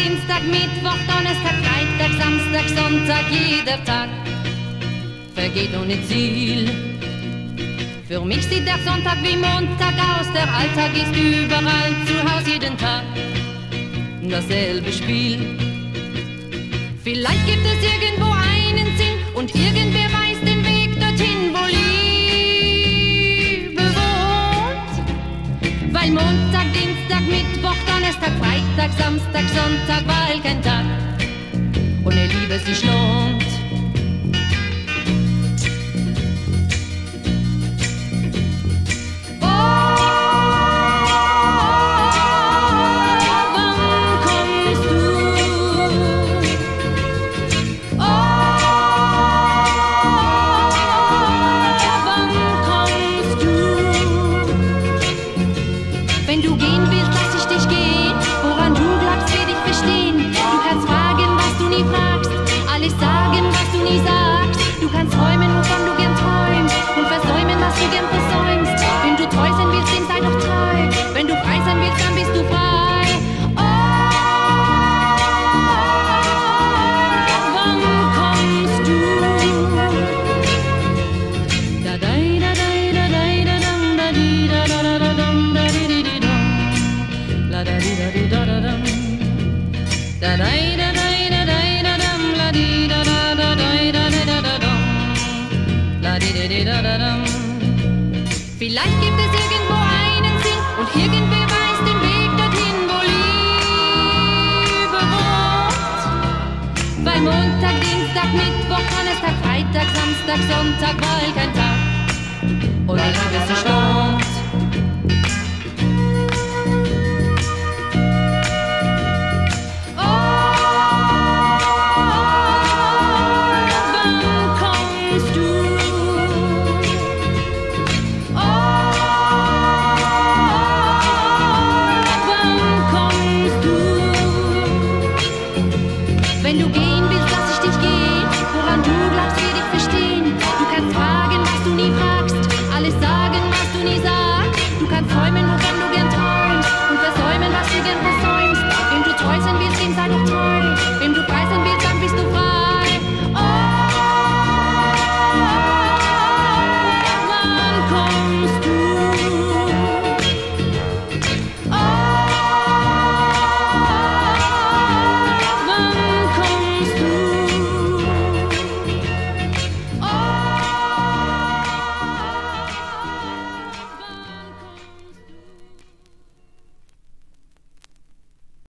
Dienstag, Mittwoch, Donnerstag, Freitag, Samstag, Sonntag, jeder Tag vergeht ohne Ziel. Für mich sieht der Sonntag wie Montag aus, der Alltag ist überall zu Haus, jeden Tag dasselbe Spiel. Vielleicht gibt es irgendwo einen Sinn und irgendwer weiß den Weg dorthin, wo Liebe wohnt. Weil Montag, Dienstag, Mittwoch, Donnerstag, Freitag, Samstag, Sonntag, weil kein Tag ohne Liebe sich lohnt. Wenn du gehen willst, lass ich dich gehen. Woran du glaubst, werde ich verstehen. Du kannst fragen, was du nie fragst, alles sagen, was du nie sagst. Du kannst träumen, wovon du gern träumst, und versäumen, was du gern versäumst. Wenn du treu sein willst, dann sei doch treu. Wenn du frei sein willst, dann bist du frei. Oh, wann kommst du? Da da da da da da da da da da da da. La da di da di da da dum, da da da da da da da dum, la di da da da da da da da dum, la di da di da da dum. Vielleicht gibt es irgendwo einen Sinn und irgendwer weiß den Weg dorthin, wo Liebe wohnt. Weil Montag, Dienstag, Mittwoch, Donnerstag, Freitag, Samstag, Sonntag, weil kein Tag ohne Liebe sich lohnt.